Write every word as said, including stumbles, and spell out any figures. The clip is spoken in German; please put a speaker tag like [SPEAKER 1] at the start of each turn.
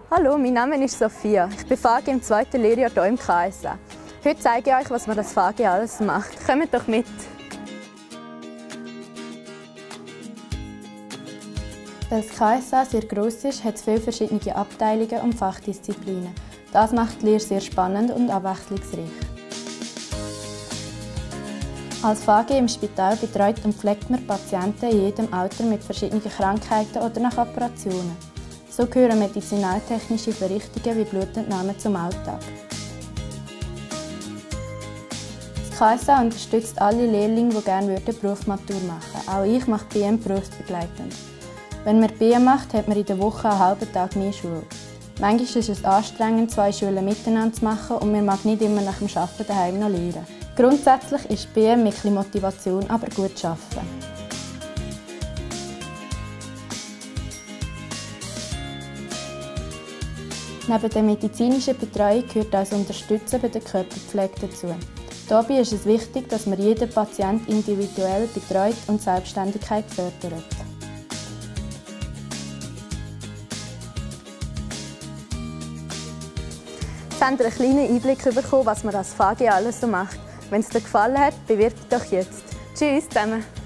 [SPEAKER 1] Hallo, mein Name ist Sophia. Ich bin F A G im zweiten Lehrjahr hier im K S A. Heute zeige ich euch, was man das F A G alles macht. Kommt doch mit!
[SPEAKER 2] Weil das K S A sehr gross ist, hat es viele verschiedene Abteilungen und Fachdisziplinen. Das macht die Lehre sehr spannend und abwechslungsreich. Als F A G im Spital betreut und pflegt man Patienten in jedem Alter mit verschiedenen Krankheiten oder nach Operationen. So gehören medizinaltechnische Verrichtungen wie Blutentnahmen zum Alltag. Das K S A unterstützt alle Lehrlinge, die gerne Berufsmatur machen würden. Auch ich mache B M berufsbegleitend. Wenn man B M macht, hat man in der Woche einen halben Tag mehr Schule. Manchmal ist es anstrengend, zwei Schulen miteinander zu machen und man mag nicht immer nach dem Arbeiten daheim noch lernen. Grundsätzlich ist B M mit etwas Motivation aber gut zu arbeiten. Neben der medizinischen Betreuung gehört auch das Unterstützen bei der Körperpflege dazu. Dabei ist es wichtig, dass man jeden Patienten individuell betreut und Selbstständigkeit fördert.
[SPEAKER 1] Jetzt habt ihr einen kleinen Einblick bekommen, was man als F A G alles so macht. Wenn es dir gefallen hat, bewirb dich doch jetzt. Tschüss zusammen!